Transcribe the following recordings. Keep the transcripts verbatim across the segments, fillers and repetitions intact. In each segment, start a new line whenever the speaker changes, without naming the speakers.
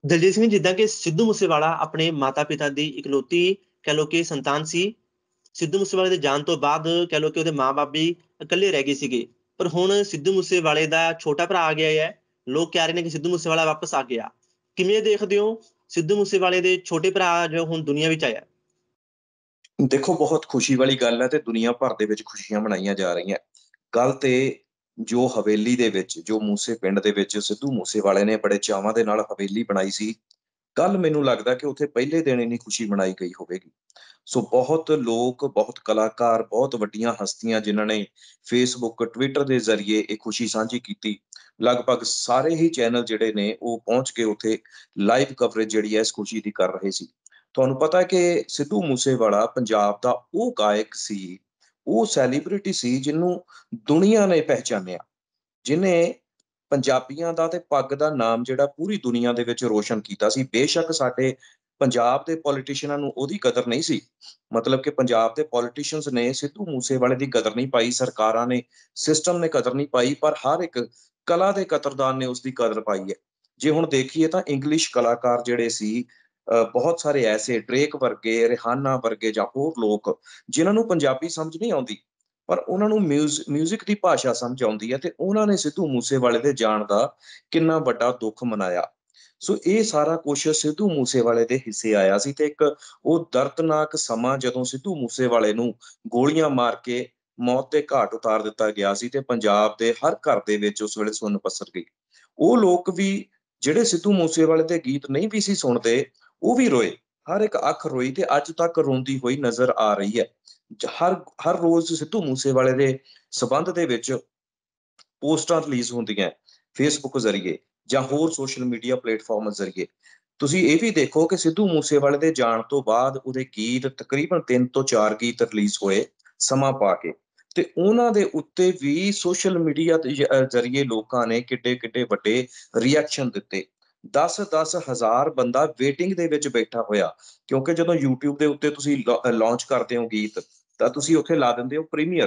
ਦਲਜੀਤ ਸਿੰਘ ਜਿੱਦਾਂ ਕਿ ਸਿੱਧੂ ਮੂਸੇਵਾਲਾ ਆਪਣੇ ਮਾਤਾ-ਪਿਤਾ ਦੀ ਇਕਲੌਤੀ ਕਹਿ ਲਓ ਕਿ ਸੰਤਾਨ ਸੀ। ਸਿੱਧੂ ਮੂਸੇਵਾਲੇ ਦੇ ਜਾਣ ਤੋਂ ਬਾਅਦ ਕਹਿ ਲਓ ਕਿ ਉਹਦੇ ਮਾਂ-ਬਾਪ ਵੀ ਇਕੱਲੇ ਰਹਿ ਗਏ ਸੀਗੇ। ਪਰ ਹੁਣ ਸਿੱਧੂ ਮੂਸੇਵਾਲੇ ਦਾ ਛੋਟਾ ਭਰਾ ਆ ਗਿਆ ਹੈ। ਲੋਕ ਕਹਿ ਰਹੇ ਨੇ ਕਿ ਸਿੱਧੂ ਮੂਸੇਵਾਲਾ ਵਾਪਸ ਆ ਗਿਆ। ਕਿਵੇਂ ਦੇਖਦੇ ਹੋ ਸਿੱਧੂ ਮੂਸੇਵਾਲੇ ਦੇ ਛੋਟੇ ਭਰਾ ਜੋ ਹੁਣ ਦੁਨੀਆ ਵਿੱਚ ਆਇਆ?
ਦੇਖੋ, ਬਹੁਤ ਖੁਸ਼ੀ ਵਾਲੀ ਗੱਲ ਹੈ ਤੇ ਦੁਨੀਆ ਭਰ ਦੇ ਵਿੱਚ ਖੁਸ਼ੀਆਂ ਮਨਾਈਆਂ ਜਾ ਰਹੀਆਂ। ਗੱਲ ਤੇ ਜੋ ਹਵੇਲੀ ਦੇ ਵਿੱਚ, ਜੋ ਮੂਸੇ ਪਿੰਡ ਦੇ ਵਿੱਚ ਸਿੱਧੂ ਮੂਸੇਵਾਲੇ ਨੇ ਬੜੇ ਚਾਵਾਂ ਦੇ ਨਾਲ ਹਵੇਲੀ ਬਣਾਈ ਸੀ, ਕੱਲ੍ਹ ਮੈਨੂੰ ਲੱਗਦਾ ਕਿ ਉੱਥੇ ਪਹਿਲੇ ਦਿਨ ਇੰਨੀ ਖੁਸ਼ੀ ਮਨਾਈ ਗਈ ਹੋਵੇਗੀ। ਸੋ ਬਹੁਤ ਲੋਕ, ਬਹੁਤ ਕਲਾਕਾਰ, ਬਹੁਤ ਵੱਡੀਆਂ ਹਸਤੀਆਂ ਜਿਨ੍ਹਾਂ ਨੇ ਫੇਸਬੁੱਕ, ਟਵਿੱਟਰ ਦੇ ਜ਼ਰੀਏ ਇਹ ਖੁਸ਼ੀ ਸਾਂਝੀ ਕੀਤੀ। ਲਗਭਗ ਸਾਰੇ ਹੀ ਚੈਨਲ ਜਿਹੜੇ ਨੇ ਉਹ ਪਹੁੰਚ ਕੇ ਉੱਥੇ ਲਾਈਵ ਕਵਰੇਜ ਜਿਹੜੀ ਹੈ ਇਸ ਖੁਸ਼ੀ ਦੀ ਕਰ ਰਹੇ ਸੀ। ਤੁਹਾਨੂੰ ਪਤਾ ਹੈ ਕਿ ਸਿੱਧੂ ਮੂਸੇਵਾਲਾ ਪੰਜਾਬ ਦਾ ਉਹ ਗਾਇਕ ਸੀ, ਉਹ ਸੈਲੀਬ੍ਰਿਟੀ ਸੀ ਜਿਹਨੂੰ ਦੁਨੀਆ ਨੇ ਪਹਿਚਾਨਿਆ, ਜਿਹਨੇ ਪੰਜਾਬੀਆਂ ਦਾ ਤੇ ਪੱਗ ਦਾ ਨਾਮ ਜਿਹੜਾ ਪੂਰੀ ਦੁਨੀਆ ਦੇ ਵਿੱਚ ਰੋਸ਼ਨ ਕੀਤਾ ਸੀ। ਬੇਸ਼ੱਕ ਸਾਡੇ ਪੰਜਾਬ ਦੇ ਪੋਲੀਟੀਸ਼ੀਅਨਾਂ ਨੂੰ ਉਹਦੀ ਕਦਰ ਨਹੀਂ ਸੀ, ਮਤਲਬ ਕਿ ਪੰਜਾਬ ਦੇ ਪੋਲੀਟੀਸ਼ੀਅਨਸ ਨੇ ਸਿੱਧੂ ਮੂਸੇਵਾਲੇ ਦੀ ਕਦਰ ਨਹੀਂ ਪਾਈ, ਸਰਕਾਰਾਂ ਨੇ, ਸਿਸਟਮ ਨੇ ਕਦਰ ਨਹੀਂ ਪਾਈ, ਪਰ ਹਰ ਇੱਕ ਕਲਾ ਦੇ ਕਦਰਦਾਨ ਨੇ ਉਸਦੀ ਕਦਰ ਪਾਈ ਹੈ। ਜੇ ਹੁਣ ਦੇਖੀਏ ਤਾਂ ਇੰਗਲਿਸ਼ ਕਲਾਕਾਰ ਜਿਹੜੇ ਸੀ, ਅ, ਬਹੁਤ ਸਾਰੇ ਐਸੇ ਡਰੇਕ ਵਰਗੇ, ਰਿਹਾਨਾ ਵਰਗੇ ਜਾਂ ਹੋਰ ਲੋਕ ਜਿਨ੍ਹਾਂ ਨੂੰ ਪੰਜਾਬੀ ਸਮਝ ਨਹੀਂ ਆਉਂਦੀ, ਪਰ ਉਹਨਾਂ ਨੂੰ ਮਿਊਜ਼ ਮਿਊਜ਼ਿਕ ਦੀ ਭਾਸ਼ਾ ਸਮਝ ਆਉਂਦੀ ਹੈ ਤੇ ਉਹਨਾਂ ਨੇ ਸਿੱਧੂ ਮੂਸੇਵਾਲੇ ਦੇ ਜਾਣ ਦਾ ਕਿੰਨਾ ਵੱਡਾ ਦੁੱਖ ਮਨਾਇਆ। ਸੋ ਇਹ ਸਾਰਾ ਕੁਛ ਸਿੱਧੂ ਮੂਸੇਵਾਲੇ ਦੇ ਹਿੱਸੇ ਆਇਆ ਸੀ ਤੇ ਇੱਕ ਉਹ ਦਰਦਨਾਕ ਸਮਾਂ ਜਦੋਂ ਸਿੱਧੂ ਮੂਸੇਵਾਲੇ ਨੂੰ ਗੋਲੀਆਂ ਮਾਰ ਕੇ ਮੌਤ ਦੇ ਘਾਟ ਉਤਾਰ ਦਿੱਤਾ ਗਿਆ ਸੀ ਤੇ ਪੰਜਾਬ ਦੇ ਹਰ ਘਰ ਦੇ ਵਿੱਚ ਉਸ ਵੇਲੇ ਸੁੰਨ ਪਸਰ ਗਈ। ਉਹ ਲੋਕ ਵੀ ਜਿਹੜੇ ਸਿੱਧੂ ਮੂਸੇਵਾਲੇ ਦੇ ਗੀਤ ਨਹੀਂ ਵੀ ਸੀ ਸੁਣਦੇ, ਉਹ ਵੀ ਰੋਏ। ਹਰ ਇੱਕ ਅੱਖ ਰੋਈ ਤੇ ਅੱਜ ਤੱਕ ਰੋਂਦੀ ਹੋਈ ਨਜ਼ਰ ਆ ਰਹੀ ਹੈ। ਜ ਹਰ ਹਰ ਰੋਜ਼ ਸਿੱਧੂ ਮੂਸੇਵਾਲੇ ਦੇ ਸੰਬੰਧ ਦੇ ਵਿੱਚ ਪੋਸਟਾਂ ਰਿਲੀਜ਼ ਹੁੰਦੀਆਂ ਫੇਸਬੁੱਕ ਜ਼ਰੀਏ ਜਾਂ ਹੋਰ ਸੋਸ਼ਲ ਮੀਡੀਆ ਪਲੇਟਫਾਰਮ ਜ਼ਰੀਏ। ਤੁਸੀਂ ਇਹ ਵੀ ਦੇਖੋ ਕਿ ਸਿੱਧੂ ਮੂਸੇਵਾਲੇ ਦੇ ਜਾਣ ਤੋਂ ਬਾਅਦ ਉਹਦੇ ਗੀਤ ਤਕਰੀਬਨ ਤਿੰਨ ਤੋਂ ਚਾਰ ਗੀਤ ਰਿਲੀਜ਼ ਹੋਏ ਸਮਾਂ ਪਾ ਕੇ, ਤੇ ਉਹਨਾਂ ਦੇ ਉੱਤੇ ਵੀ ਸੋਸ਼ਲ ਮੀਡੀਆ ਦੇ ਜ- ਅਹ ਜ਼ਰੀਏ ਲੋਕਾਂ ਨੇ ਕਿੱਡੇ ਕਿੱਡੇ ਵੱਡੇ ਰਿਐਕਸ਼ਨ ਦਿੱਤੇ। ਦਸ ਦਸ ਹਜ਼ਾਰ ਬੰਦਾ ਵੇਟਿੰਗ ਦੇ ਵਿੱਚ ਬੈਠਾ ਹੋਇਆ, ਕਿਉਂਕਿ ਜਦੋਂ ਯੂਟਿਊਬ ਦੇ ਉੱਤੇ ਤੁਸੀਂ ਲਾਂਚ ਕਰਦੇ ਹੋ ਗੀਤ ਤਾਂ ਤੁਸੀਂ ਉੱਥੇ ਲਾ ਦਿੰਦੇ ਹੋ ਪ੍ਰੀਮੀਅਰ।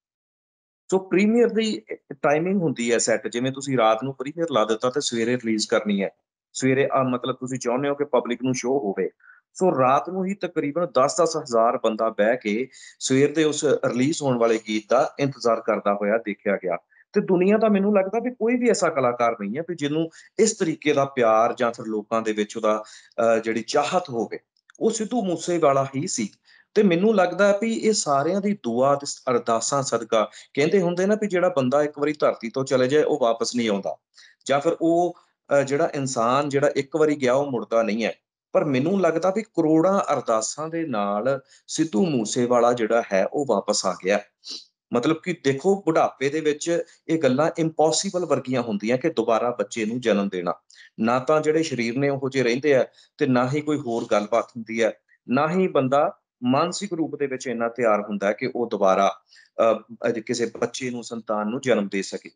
ਸੋ ਪ੍ਰੀਮੀਅਰ ਦੀ ਟਾਈਮਿੰਗ ਹੁੰਦੀ ਹੈ ਸੈੱਟ, ਜਿਵੇਂ ਤੁਸੀਂ ਰਾਤ ਨੂੰ ਪ੍ਰੀਮੀਅਰ ਲਾ ਦਿੱਤਾ ਤੇ ਸਵੇਰੇ ਰਿਲੀਜ਼ ਕਰਨੀ ਹੈ। ਸਵੇਰੇ ਆ ਮਤਲਬ ਤੁਸੀਂ ਚਾਹੁੰਦੇ ਹੋ ਕਿ ਪਬਲਿਕ ਨੂੰ ਸ਼ੋਅ ਹੋਵੇ। ਸੋ ਰਾਤ ਨੂੰ ਹੀ ਤਕਰੀਬਨ ਦਸ ਦਸ ਹਜ਼ਾਰ ਬੰਦਾ ਬਹਿ ਕੇ ਸਵੇਰ ਦੇ ਉਸ ਰਿਲੀਜ਼ ਹੋਣ ਵਾਲੇ ਗੀਤ ਦਾ ਇੰਤਜ਼ਾਰ ਕਰਦਾ ਹੋਇਆ ਦੇਖਿਆ ਗਿਆ। ਤੇ ਦੁਨੀਆ ਦਾ ਮੈਨੂੰ ਲੱਗਦਾ ਵੀ ਕੋਈ ਵੀ ਐਸਾ ਕਲਾਕਾਰ ਨਹੀਂ ਹੈ ਵੀ ਜਿਹਨੂੰ ਇਸ ਤਰੀਕੇ ਦਾ ਪਿਆਰ ਜਾਂ ਫਿਰ ਲੋਕਾਂ ਦੇ ਵਿੱਚ ਉਹਦਾ ਅਹ, ਜਿਹੜੀ ਚਾਹਤ ਹੋਵੇ। ਉਹ ਸਿੱਧੂ ਮੂਸੇਵਾਲਾ ਹੀ ਸੀ। ਤੇ ਮੈਨੂੰ ਲੱਗਦਾ ਹੈ ਵੀ ਇਹ ਸਾਰਿਆਂ ਦੀ ਦੁਆ ਤੇ ਅਰਦਾਸਾਂ ਸਦਕਾ, ਕਹਿੰਦੇ ਹੁੰਦੇ ਨਾ ਵੀ ਜਿਹੜਾ ਬੰਦਾ ਇੱਕ ਵਾਰੀ ਧਰਤੀ ਤੋਂ ਚਲੇ ਜਾਏ ਉਹ ਵਾਪਸ ਨਹੀਂ ਆਉਂਦਾ, ਜਾਂ ਫਿਰ ਉਹ ਅਹ, ਜਿਹੜਾ ਇਨਸਾਨ ਜਿਹੜਾ ਇੱਕ ਵਾਰੀ ਗਿਆ ਉਹ ਮੁੜਦਾ ਨਹੀਂ ਹੈ। ਪਰ ਮੈਨੂੰ ਲੱਗਦਾ ਵੀ ਕਰੋੜਾਂ ਅਰਦਾਸਾਂ ਦੇ ਨਾਲ ਸਿੱਧੂ ਮੂਸੇਵਾਲਾ ਜਿਹੜਾ ਹੈ ਉਹ ਵਾਪਸ ਆ ਗਿਆ। ਮਤਲਬ ਕਿ ਦੇਖੋ, ਬੁਢਾਪੇ ਦੇ ਵਿੱਚ ਇਹ ਗੱਲਾਂ ਇੰਪੋਸੀਬਲ ਵਰਗੀਆਂ ਹੁੰਦੀਆਂ ਕਿ ਦੁਬਾਰਾ ਬੱਚੇ ਨੂੰ ਜਨਮ ਦੇਣਾ। ਨਾ ਤਾਂ ਜਿਹੜੇ ਸਰੀਰ ਨੇ ਉਹੋ ਜਿਹੇ ਰਹਿੰਦੇ ਆ, ਤੇ ਨਾ ਹੀ ਕੋਈ ਹੋਰ ਗੱਲਬਾਤ ਹੁੰਦੀ ਹੈ, ਨਾ ਹੀ ਬੰਦਾ ਮਾਨਸਿਕ ਰੂਪ ਦੇ ਵਿੱਚ ਇੰਨਾ ਤਿਆਰ ਹੁੰਦਾ ਹੈ ਕਿ ਉਹ ਦੁਬਾਰਾ ਅਹ, ਅਜ ਕਿਸੇ ਬੱਚੇ ਨੂੰ, ਸੰਤਾਨ ਨੂੰ ਜਨਮ ਦੇ ਸਕੇ।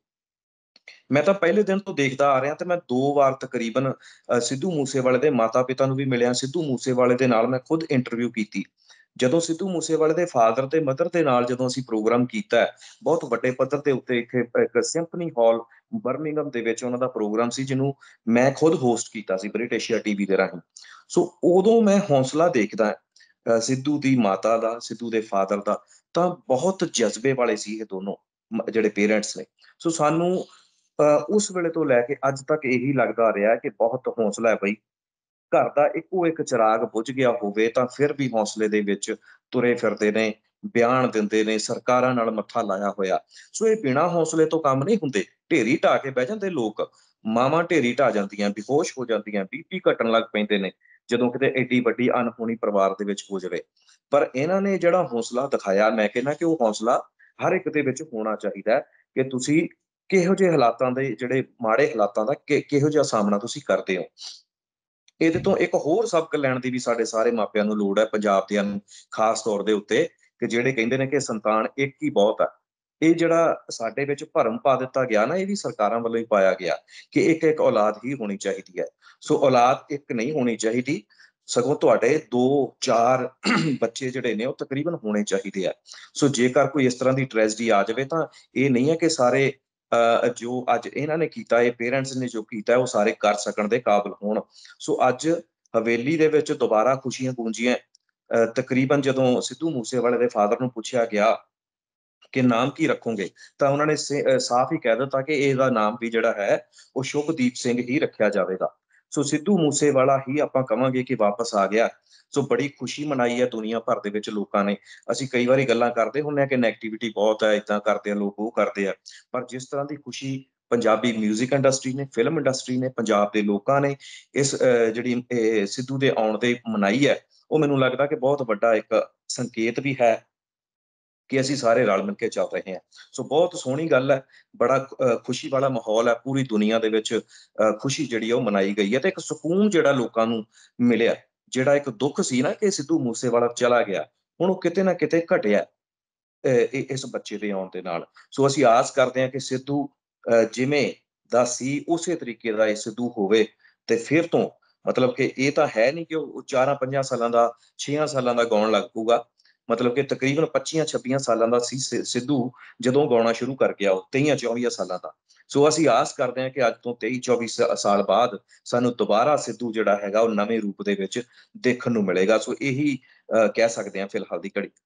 ਮੈਂ ਤਾਂ ਪਹਿਲੇ ਦਿਨ ਤੋਂ ਦੇਖਦਾ ਆ ਰਿਹਾ ਤੇ ਮੈਂ ਦੋ ਵਾਰ ਤਕਰੀਬਨ ਅ, ਸਿੱਧੂ ਮੂਸੇਵਾਲੇ ਦੇ ਮਾਤਾ-ਪਿਤਾ ਨੂੰ ਵੀ ਮਿਲਿਆ। ਸਿੱਧੂ ਮੂਸੇਵਾਲੇ ਦੇ ਨਾਲ ਮੈਂ ਖੁਦ ਇੰਟਰਵਿਊ ਕੀਤੀ। ਜਦੋਂ ਸਿੱਧੂ ਮੂਸੇਵਾਲੇ ਦੇ ਫਾਦਰ ਤੇ ਮਦਰ ਦੇ ਨਾਲ ਜਦੋਂ ਅਸੀਂ ਪ੍ਰੋਗਰਾਮ ਕੀਤਾ ਹੈ, ਬਹੁਤ ਵੱਡੇ ਪੱਧਰ ਦੇ ਉੱਤੇ ਇੱਕ ਇੱਕ ਸਿੰਫਨੀ ਹਾਲ ਬਰਮਿੰਘਮ ਦੇ ਵਿੱਚ ਉਹਨਾਂ ਦਾ ਪ੍ਰੋਗਰਾਮ ਸੀ, ਜਿਹਨੂੰ ਮੈਂ ਖੁਦ ਹੋਸਟ ਕੀਤਾ ਸੀ ਬ੍ਰਿਟਿਸ਼ ਟੀਵੀ ਦੇ ਰਾਹੀਂ। ਸੋ ਉਦੋਂ ਮੈਂ ਹੌਸਲਾ ਦੇਖਦਾ ਅ, ਸਿੱਧੂ ਦੀ ਮਾਤਾ ਦਾ, ਸਿੱਧੂ ਦੇ ਫਾਦਰ ਦਾ, ਤਾਂ ਬਹੁਤ ਜਜ਼ਬੇ ਵਾਲੇ ਸੀ ਇਹ ਦੋਨੋਂ, ਮ- ਜਿਹੜੇ ਪੇਰੈਂਟਸ ਨੇ। ਸੋ ਸਾਨੂੰ ਅ, ਉਸ ਵੇਲੇ ਤੋਂ ਲੈ ਕੇ ਅੱਜ ਤੱਕ ਇਹੀ ਲੱਗਦਾ ਰਿਹਾ ਕਿ ਬਹੁਤ ਹੌਸਲਾ ਹੈ ਬਈ। ਘਰ ਦਾ ਇੱਕੋ ਇੱਕ ਚਿਰਾਗ ਬੁਝ ਗਿਆ ਹੋਵੇ ਤਾਂ ਫਿਰ ਵੀ ਹੌਸਲੇ ਦੇ ਵਿੱਚ ਤੁਰੇ ਫਿਰਦੇ ਨੇ, ਬਿਆਨ ਦਿੰਦੇ ਨੇ, ਸਰਕਾਰਾਂ ਨਾਲ ਮੱਥਾ ਲਾਇਆ ਹੋਇਆ। ਸੋ ਇਹ ਬਿਨਾਂ ਹੌਸਲੇ ਤੋਂ ਕੰਮ ਨਹੀਂ ਹੁੰਦੇ। ਢੇਰੀ ਢਾਹ ਕੇ ਬਹਿ ਜਾਂਦੇ ਲੋਕ, ਮਾਵਾਂ ਢੇਰੀ ਢਾਹ ਜਾਂਦੀਆਂ, ਬੇਹੋਸ਼ ਹੋ ਜਾਂਦੀਆਂ, ਬੀਪੀ ਘਟਣ ਲੱਗ ਪੈਂਦੇ ਨੇ ਜਦੋਂ ਕਿਤੇ ਐਡੀ ਵੱਡੀ ਅਣਹੋਣੀ ਪਰਿਵਾਰ ਦੇ ਵਿੱਚ ਹੋ ਜਾਵੇ। ਪਰ ਇਹਨਾਂ ਨੇ ਜਿਹੜਾ ਹੌਸਲਾ ਦਿਖਾਇਆ, ਮੈਂ ਕਹਿੰਦਾ ਕਿ ਉਹ ਹੌਸਲਾ ਹਰ ਇੱਕ ਦੇ ਵਿੱਚ ਹੋਣਾ ਚਾਹੀਦਾ ਹੈ ਕਿ ਤੁਸੀਂ ਕਿਹੋ ਜਿਹੇ ਹਾਲਾਤਾਂ ਦੇ, ਜਿਹੜੇ ਮਾੜੇ ਹਾਲਾਤਾਂ ਦਾ ਕਿ ਕਿਹੋ ਜਿਹਾ ਸਾਹਮਣਾ ਤੁਸੀਂ ਕਰਦੇ ਹੋ। ਇਹਦੇ ਤੋਂ ਇੱਕ ਹੋਰ ਸਬਕ ਲੈਣ ਦੀ ਵੀ ਸਾਡੇ ਸਾਰੇ ਮਾਪਿਆਂ ਨੂੰ ਲੋੜ ਹੈ, ਪੰਜਾਬ ਦਿਆਂ ਨੂੰ ਖਾਸ ਤੌਰ ਦੇ ਉੱਤੇ, ਕਿ ਜਿਹੜੇ ਕਹਿੰਦੇ ਨੇ ਕਿ ਸੰਤਾਨ ਇੱਕ ਹੀ ਬਹੁਤ ਆ। ਇਹ ਜਿਹੜਾ ਸਾਡੇ ਵਿੱਚ ਭਰਮ ਪਾ ਦਿੱਤਾ ਗਿਆ ਨਾ, ਇਹ ਵੀ ਸਰਕਾਰਾਂ ਵੱਲੋਂ ਹੀ ਪਾਇਆ ਗਿਆ ਕਿ ਇੱਕ ਇੱਕ ਔਲਾਦ ਹੀ ਹੋਣੀ ਚਾਹੀਦੀ ਹੈ। ਸੋ ਔਲਾਦ ਇੱਕ ਨਹੀਂ ਹੋਣੀ ਚਾਹੀਦੀ, ਸਗੋਂ ਤੁਹਾਡੇ ਦੋ ਚਾਰ ਬੱਚੇ ਜਿਹੜੇ ਨੇ ਉਹ ਤਕਰੀਬਨ ਹੋਣੇ ਚਾਹੀਦੇ ਆ। ਸੋ ਜੇਕਰ ਕੋਈ ਇਸ ਤਰ੍ਹਾਂ ਦੀ ਟ੍ਰੈਜਡੀ ਆ ਜਾਵੇ ਤਾਂ ਇਹ ਨਹੀਂ ਹੈ ਕਿ ਸਾਰੇ ਅ, ਜੋ ਅੱਜ ਇਹਨਾਂ ਨੇ ਕੀਤਾ, ਇਹ ਪੇਰੈਂਟਸ ਨੇ ਜੋ ਕੀਤਾ, ਉਹ ਸਾਰੇ ਕਰ ਸਕਣ ਦੇ ਕਾਬਿਲ ਹੋਣ। ਸੋ ਅੱਜ ਹਵੇਲੀ ਦੇ ਵਿੱਚ ਦੁਬਾਰਾ ਖੁਸ਼ੀਆਂ ਗੂੰਜੀਆਂ। ਅ, ਤਕਰੀਬਨ ਜਦੋਂ ਸਿੱਧੂ ਮੂਸੇਵਾਲੇ ਦੇ ਫਾਦਰ ਨੂੰ ਪੁੱਛਿਆ ਗਿਆ ਕਿ ਨਾਮ ਕੀ ਰੱਖੋਗੇ? ਤਾਂ ਉਹਨਾਂ ਨੇ ਸੇ ਅ, ਸਾਫ਼ ਹੀ ਕਹਿ ਦਿੱਤਾ ਕਿ ਇਹਦਾ ਨਾਮ ਵੀ ਜਿਹੜਾ ਹੈ, ਉਹ ਸ਼ੁਭਦੀਪ ਸਿੰਘ ਹੀ ਰੱਖਿਆ ਜਾਵੇਗਾ। ਸੋ ਸਿੱਧੂ ਮੂਸੇਵਾਲਾ ਹੀ ਆਪਾਂ ਕਵਾਂਗੇ ਕਿ ਵਾਪਸ ਆ ਗਿਆ। ਸੋ ਬੜੀ ਖੁਸ਼ੀ ਮਨਾਈ ਹੈ ਦੁਨੀਆ ਭਰ ਦੇ ਵਿੱਚ ਲੋਕਾਂ ਨੇ। ਅਸੀਂ ਕਈ ਵਾਰੀ ਗੱਲਾਂ ਕਰਦੇ ਹੁੰਦੇ ਹਾਂ ਕਿ ਨੈਗੇਟਿਵਿਟੀ ਬਹੁਤ ਹੈ, ਏਦਾਂ ਕਰਦੇ ਆ ਲੋਕ, ਉਹ ਕਰਦੇ ਆ। ਪਰ ਜਿਸ ਤਰ੍ਹਾਂ ਦੀ ਖੁਸ਼ੀ ਪੰਜਾਬੀ ਮਿਊਜ਼ਿਕ ਇੰਡਸਟਰੀ ਨੇ, ਫਿਲਮ ਇੰਡਸਟਰੀ ਨੇ, ਪੰਜਾਬ ਦੇ ਲੋਕਾਂ ਨੇ ਇਸ ਅ, ਜਿਹੜੀ ਇਹ ਸਿੱਧੂ ਦੇ ਆਉਣ ਤੇ ਮਨਾਈ ਹੈ, ਉਹ ਮੈਨੂੰ ਲੱਗਦਾ ਕਿ ਬਹੁਤ ਵੱਡਾ ਇੱਕ ਸੰਕੇਤ ਵੀ ਹੈ ਕਿ ਅਸੀਂ ਸਾਰੇ ਰਲ ਮਿਲ ਕੇ ਚੱਲ ਰਹੇ ਹਾਂ। ਸੋ ਬਹੁਤ ਸੋਹਣੀ ਗੱਲ ਹੈ, ਬੜਾ ਅ, ਖੁਸ਼ੀ ਵਾਲਾ ਮਾਹੌਲ ਹੈ, ਪੂਰੀ ਦੁਨੀਆ ਦੇ ਵਿੱਚ ਅ, ਖੁਸ਼ੀ ਜਿਹੜੀ ਆ ਉਹ ਮਨਾਈ ਗਈ ਹੈ ਤੇ ਇੱਕ ਸਕੂਨ ਜਿਹੜਾ ਲੋਕਾਂ ਨੂੰ ਮਿਲਿਆ। ਜਿਹੜਾ ਇੱਕ ਦੁੱਖ ਸੀ ਨਾ ਕਿ ਸਿੱਧੂ ਮੂਸੇਵਾਲਾ ਚਲਾ ਗਿਆ, ਹੁਣ ਉਹ ਕਿਤੇ ਨਾ ਕਿਤੇ ਘਟਿਆ ਅ, ਇ ਇਸ ਬੱਚੇ ਦੇ ਆਉਣ ਦੇ ਨਾਲ। ਸੋ ਅਸੀਂ ਆਸ ਕਰਦੇ ਹਾਂ ਕਿ ਸਿੱਧੂ ਅ, ਜਿਵੇਂ ਦਾ ਸੀ ਉਸੇ ਤਰੀਕੇ ਦਾ ਇਹ ਸਿੱਧੂ ਹੋਵੇ ਤੇ ਫਿਰ ਤੋਂ ਮਤਲਬ ਕਿ ਇਹ ਤਾਂ ਹੈ ਨਹੀਂ ਕਿ ਉਹ ਚਾਰਾਂ ਪੰਜਾਂ ਸਾਲਾਂ ਦਾ, ਛੇਆਂ ਸਾਲਾਂ ਦਾ ਗਾਉਣ ਲੱਗ ਪਊਗਾ। ਮਤਲਬ ਕਿ ਤਕਰੀਬਨ ਪੱਚੀਆਂ ਛੱਬੀਆਂ ਸਾਲਾਂ ਦਾ ਸੀ ਸਿ ਸਿੱਧੂ ਜਦੋਂ ਗਾਉਣਾ ਸ਼ੁਰੂ ਕਰ ਗਿਆ ਉਹ ਤੇਈਆਂ ਚੌਵੀਆਂ ਸਾਲਾਂ ਦਾ। ਸੋ ਅਸੀਂ ਆਸ ਕਰਦੇ ਹਾਂ ਕਿ ਅੱਜ ਤੋਂ ਤੇਈ ਚੌਵੀ ਸ ਸਾਲ ਬਾਅਦ ਸਾਨੂੰ ਦੁਬਾਰਾ ਸਿੱਧੂ ਜਿਹੜਾ ਹੈਗਾ ਉਹ ਨਵੇਂ ਰੂਪ ਦੇ ਵਿੱਚ ਦੇਖਣ ਨੂੰ ਮਿਲੇਗਾ। ਸੋ ਇਹੀ ਅ, ਕਹਿ ਸਕਦੇ ਹਾਂ ਫਿਲਹਾਲ ਦੀ ਘੜੀ।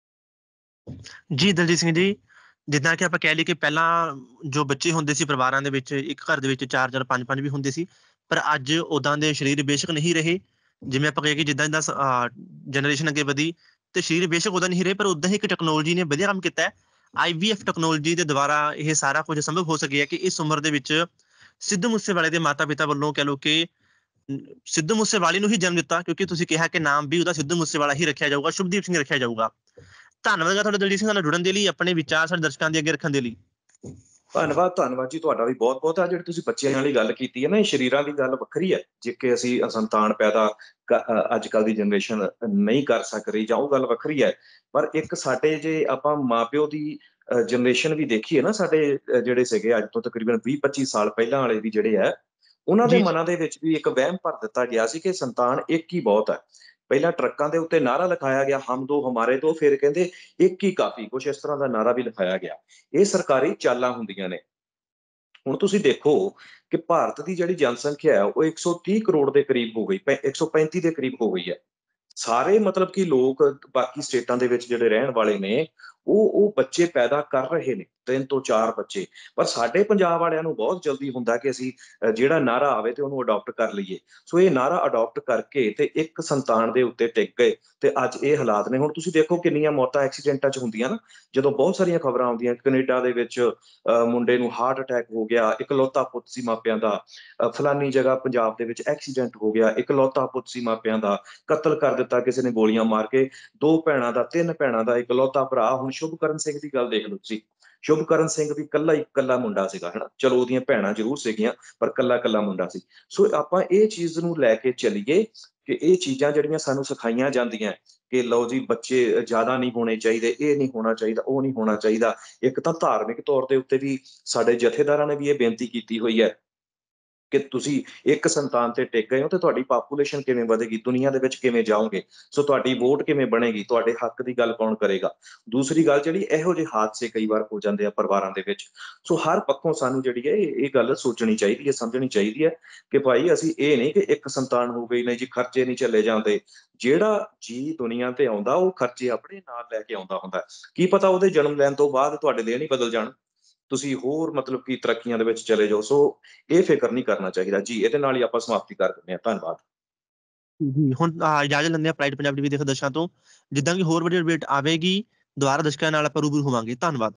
ਜੀ, ਦਲਜੀਤ ਸਿੰਘ ਜੀ, ਜਿੱਦਾਂ ਕਿ ਆਪਾਂ ਕਹਿ ਲਈਏ ਕਿ ਪਹਿਲਾਂ ਜੋ ਬੱਚੇ ਹੁੰਦੇ ਸੀ ਪਰਿਵਾਰਾਂ ਦੇ ਵਿੱਚ, ਇੱਕ ਘਰ ਦੇ ਵਿੱਚ ਚਾਰ ਚਾਰ, ਪੰਜ ਪੰਜ ਵੀ ਹੁੰਦੇ ਸੀ। ਪਰ ਅੱਜ ਓਦਾਂ ਦੇ ਸਰੀਰ ਬੇਸ਼ੱਕ ਨਹੀਂ ਰਹੇ। ਜਿਵੇਂ ਆਪਾਂ ਕਹੀਏ ਕਿ ਜਿੱਦਾਂ-ਜਿੱਦਾਂ ਸ ਅ, ਜਨਰੇਸ਼ਨ ਅੱਗੇ ਵਧੀ ਤੇ ਸਰੀਰ ਬੇਸ਼ੱਕ ਓਦਾਂ ਨਹੀਂ ਰਹੇ, ਪਰ ਓਦਾਂ ਹੀ ਇੱਕ ਟੈਕਨੋਲੋਜੀ ਨੇ ਵਧੀਆ ਕੰਮ ਕੀਤਾ ਹੈ। ਆਈ ਵੀ ਐਫ ਟੈਕਨੋਲੋਜੀ ਦੇ ਦੁਆਰਾ ਇਹ ਸਾਰਾ ਕੁਝ ਸੰਭਵ ਹੋ ਸਕਿਆ ਕਿ ਇਸ ਉਮਰ ਦੇ ਵਿੱਚ ਸਿੱਧੂ ਮੂਸੇਵਾਲੇ ਦੇ ਮਾਤਾ-ਪਿਤਾ ਵੱਲੋਂ ਕਹਿ ਲਓ ਕਿ ਅਮ, ਸਿੱਧੂ ਮੂਸੇਵਾਲੇ ਨੂੰ ਹੀ ਜਨਮ ਦਿੱਤਾ, ਕਿਉਂਕਿ ਤੁਸੀਂ ਕਿਹਾ ਕਿ ਨਾਮ ਵੀ ਉਹਦਾ ਸਿੱਧੂ ਮੂਸੇਵਾਲਾ ਹੀ ਰੱਖਿਆ ਜਾਊਗਾ, ਸ਼ੁਭਦੀਪ ਸਿੰਘ ਰੱਖਿਆ ਜਾਊਗਾ। ਧੰਨਵਾਦ ਹੈ ਤੁਹਾਡਾ ਦਲਜੀਤ ਸਿੰਘ ਨਾਲ ਜੁੜਨ ਦੇ ਲਈ, ਆਪਣੇ ਵਿਚਾਰ ਸਾਡੇ ਦਰਸ਼ਕਾਂ ਦੇ ਅੱਗੇ ਰੱਖਣ ਦੇ ਲਈ।
ਧੰਨਵਾਦ, ਧੰਨਵਾਦ ਜੀ ਤੁਹਾਡਾ ਵੀ ਬਹੁਤ-ਬਹੁਤ। ਆ ਜਿਹੜੀ ਤੁਸੀਂ ਬੱਚਿਆਂ ਵਾਲੀ ਗੱਲ ਕੀਤੀ ਹੈ ਨਾ, ਇਹ ਸਰੀਰਾਂ ਦੀ ਗੱਲ ਵੱਖਰੀ ਹੈ, ਜੇ ਕਿ ਅਸੀਂ ਸੰਤਾਨ ਪੈਦਾ ਕ ਅ, ਅੱਜ-ਕੱਲ੍ਹ ਦੀ ਜਨਰੇਸ਼ਨ ਨਹੀਂ ਕਰ ਸਕ ਰਹੀ ਜਾਂ ਉਹ ਗੱਲ ਵੱਖਰੀ ਹੈ। ਪਰ ਇੱਕ ਸਾਡੇ ਜੇ ਆਪਾਂ ਮਾਂ-ਪਿਓ ਦੀ ਅ, ਜਨਰੇਸ਼ਨ ਵੀ ਦੇਖੀਏ ਨਾ, ਸਾਡੇ ਅ, ਜਿਹੜੇ ਸੀਗੇ ਅੱਜ ਤੋਂ ਤਕਰੀਬਨ ਵੀਹ ਪੱਚੀ ਸਾਲ ਪਹਿਲਾਂ ਵਾਲੇ ਵੀ ਜਿਹੜੇ ਹੈ, ਉਹਨਾਂ ਦੇ
ਜੀ, ਜੀ।
ਮਨਾਂ ਦੇ ਵਿੱਚ ਵੀ ਇੱਕ ਵਹਿਮ ਭਰ ਦਿੱਤਾ ਗਿਆ ਸੀ ਕਿ ਸੰਤਾਨ ਇੱਕ ਹੀ ਬਹੁਤ ਹੈ। ਪਹਿਲਾਂ ਟਰੱਕਾਂ ਦੇ ਉੱਤੇ ਨਾਅਰਾ ਲਿਖਾਇਆ ਗਿਆ, ਹਮ ਦੋ ਹਮਾਰੇ ਦੋ, ਫਿਰ ਕਹਿੰਦੇ ਇੱਕ ਹੀ ਕਾਫ਼ੀ, ਕੁਛ ਇਸ ਤਰ੍ਹਾਂ ਦਾ ਨਾਅਰਾ ਵੀ ਲਿਖਾਇਆ ਗਿਆ। ਇਹ ਸਰਕਾਰੀ ਚਾਲਾਂ ਹੁੰਦੀਆਂ ਨੇ। ਹੁਣ ਤੁਸੀਂ ਦੇਖੋ ਕਿ ਭਾਰਤ ਦੀ ਜਿਹੜੀ ਜਨਸੰਖਿਆ ਹੈ, ਉਹ ਇੱਕ ਸੌ ਤੀਹ ਕਰੋੜ ਦੇ ਕਰੀਬ ਹੋ ਗਈ, ਪੈ ਇੱਕ ਸੌ ਪੈਂਤੀ ਦੇ ਕਰੀਬ ਹੋ ਗਈ ਹੈ। ਸਾਰੇ ਮਤਲਬ ਕਿ ਲੋਕ ਬਾਕੀ ਸਟੇਟਾਂ ਦੇ ਵਿੱਚ ਜਿਹੜੇ ਰਹਿਣ ਵਾਲੇ ਨੇ, ਉਹ ਉਹ ਬੱਚੇ ਪੈਦਾ ਕਰ ਰਹੇ ਨੇ, ਤਿੰਨ ਤੋਂ ਚਾਰ ਬੱਚੇ। ਪਰ ਸਾਡੇ ਪੰਜਾਬ ਵਾਲਿਆਂ ਨੂੰ ਬਹੁਤ ਜਲਦੀ ਹੁੰਦਾ ਕਿ ਅਸੀਂ ਅ, ਜਿਹੜਾ ਨਾਅਰਾ ਆਵੇ ਤੇ ਉਹਨੂੰ ਅਡਾਪਟ ਕਰ ਲਈਏ। ਸੋ ਇਹ ਨਾਅਰਾ ਅਡਾਪਟ ਕਰਕੇ ਤੇ ਇੱਕ ਸੰਤਾਨ ਦੇ ਉੱਤੇ ਟਿਕ ਗਏ ਤੇ ਅੱਜ ਇਹ ਹਾਲਾਤ ਨੇ। ਹੁਣ ਤੁਸੀਂ ਦੇਖੋ ਕਿੰਨੀਆਂ ਮੌਤਾਂ ਐਕਸੀਡੈਂਟਾਂ 'ਚ ਹੁੰਦੀਆਂ ਨਾ, ਜਦੋਂ ਬਹੁਤ ਸਾਰੀਆਂ ਖਬਰਾਂ ਆਉਂਦੀਆਂ ਕੈਨੇਡਾ ਦੇ ਵਿੱਚ ਅ, ਮੁੰਡੇ ਨੂੰ ਹਾਰਟ ਅਟੈਕ ਹੋ ਗਿਆ, ਇਕਲੌਤਾ ਪੁੱਤ ਸੀ ਮਾਪਿਆਂ ਦਾ। ਅ, ਫਲਾਨੀ ਜਗ੍ਹਾ ਪੰਜਾਬ ਦੇ ਵਿੱਚ ਐਕਸੀਡੈਂਟ ਹੋ ਗਿਆ, ਇਕਲੌਤਾ ਪੁੱਤ ਸੀ ਮਾਪਿਆਂ ਦਾ, ਕਤਲ ਕਰ ਦਿੱਤਾ ਕਿਸੇ ਨੇ ਗੋਲੀਆਂ ਮਾਰ ਕੇ। ਦੋ ਭੈਣਾਂ ਦਾ, ਤਿੰਨ ਭੈਣਾਂ ਦਾ ਇਕਲੌਤਾ ਭਰਾ। ਹੁਣ ਸ਼ੁਭਕਰਨ ਸਿੰਘ ਦੀ ਗੱਲ ਦੇਖ ਲਓ ਤੁਸੀਂ। ਸ਼ੁਭਕਰਨ ਸਿੰਘ ਵੀ ਕੱਲਾ ਹੀ ਕੱਲਾ ਮੁੰਡਾ ਸੀਗਾ, ਹਨਾ? ਚਲੋ ਉਹਦੀਆਂ ਭੈਣਾਂ ਜ਼ਰੂਰ ਸੀਗੀਆਂ, ਪਰ ਕੱਲਾ-ਕੱਲਾ ਮੁੰਡਾ ਸੀ। ਸੋ ਆਪਾਂ ਇਹ ਚੀਜ਼ ਨੂੰ ਲੈ ਕੇ ਚੱਲੀਏ ਕਿ ਇਹ ਚੀਜ਼ਾਂ ਜਿਹੜੀਆਂ ਸਾਨੂੰ ਸਿਖਾਈਆਂ ਜਾਂਦੀਆਂ ਕਿ ਲਓ ਜੀ ਬੱਚੇ ਜ਼ਿਆਦਾ ਨਹੀਂ ਹੋਣੇ ਚਾਹੀਦੇ, ਇਹ ਨਹੀਂ ਹੋਣਾ ਚਾਹੀਦਾ, ਉਹ ਨਹੀਂ ਹੋਣਾ ਚਾਹੀਦਾ। ਇੱਕ ਤਾਂ ਧਾਰਮਿਕ ਤੌਰ ਦੇ ਉੱਤੇ ਵੀ ਸਾਡੇ ਜਥੇਦਾਰਾਂ ਨੇ ਵੀ ਇਹ ਬੇਨਤੀ ਕੀਤੀ ਹੋਈ ਹੈ ਕਿ ਤੁਸੀਂ ਇੱਕ ਸੰਤਾਨ ਤੇ ਟਿਕ ਗਏ ਹੋ ਤੇ ਤੁਹਾਡੀ ਪਾਪੂਲੇਸ਼ਨ ਕਿਵੇਂ ਵਧੇਗੀ, ਦੁਨੀਆ ਦੇ ਵਿੱਚ ਕਿਵੇਂ ਜਾਓਗੇ? ਸੋ ਤੁਹਾਡੀ ਵੋਟ ਕਿਵੇਂ ਬਣੇਗੀ, ਤੁਹਾਡੇ ਹੱਕ ਦੀ ਗੱਲ ਕੌਣ ਕਰੇਗਾ? ਦੂਸਰੀ ਗੱਲ ਜਿਹੜੀ ਇਹੋ ਜਿਹੇ ਹਾਦਸੇ ਕਈ ਵਾਰ ਹੋ ਜਾਂਦੇ ਆ ਪਰਿਵਾਰਾਂ ਦੇ ਵਿੱਚ। ਸੋ ਹਰ ਪੱਖੋਂ ਸਾਨੂੰ ਜਿਹੜੀ ਹੈ ਇਹ ਇਹ ਗੱਲ ਸੋਚਣੀ ਚਾਹੀਦੀ ਹੈ, ਸਮਝਣੀ ਚਾਹੀਦੀ ਹੈ ਕਿ ਭਾਈ ਅਸੀਂ ਇਹ ਨਹੀਂ ਕਿ ਇੱਕ ਸੰਤਾਨ ਹੋ ਗਈ, ਨਹੀਂ ਜੀ ਖਰਚੇ ਨਹੀਂ ਝੱਲੇ ਜਾਂਦੇ। ਜਿਹੜਾ ਜੀਅ ਦੁਨੀਆ ਤੇ ਆਉਂਦਾ ਉਹ ਖਰਚੇ ਆਪਣੇ ਨਾਲ ਲੈ ਕੇ ਆਉਂਦਾ ਹੁੰਦਾ। ਕੀ ਪਤਾ ਉਹਦੇ ਜਨਮ ਲੈਣ ਤੋਂ ਬਾਅਦ ਤੁਹਾਡੇ ਦਿਨ ਹੀ ਬਦਲ ਜਾਣ। ਤੁਸੀਂ ਹੋਰ ਮਤਲਬ ਕਿ ਤਰੱਕੀਆਂ ਦੇ ਵਿੱਚ ਚਲੇ ਜਾਓ। ਸੋ ਇਹ ਫਿਕਰ ਨਹੀਂ ਕਰਨਾ ਚਾਹੀਦਾ। ਜੀ, ਇਹਦੇ ਨਾਲ ਹੀ ਆਪਾਂ ਸਮਾਪਤੀ ਕਰ ਦਿੰਦੇ ਹਾਂ। ਧੰਨਵਾਦ।
ਜੀ, ਹੁਣ ਅ, ਇਜਾਜ਼ਤ ਲੈਂਦੇ ਹਾਂ ਪ੍ਰਾਈਡ ਪੰਜਾਬ ਟੀ ਵੀ ਦੇ ਦਰਸ਼ਕਾਂ ਤੋਂ। ਜਿੱਦਾਂ ਕਿ ਹੋਰ ਵਧੀਆ ਅਪਡੇਟ ਆਵੇਗੀ, ਦੁਬਾਰਾ ਦਰਸ਼ਕਾਂ ਨਾਲ ਆਪਾਂ ਰੂਬਰੂ ਹੋਵਾਂਗੇ। ਧੰਨਵਾਦ।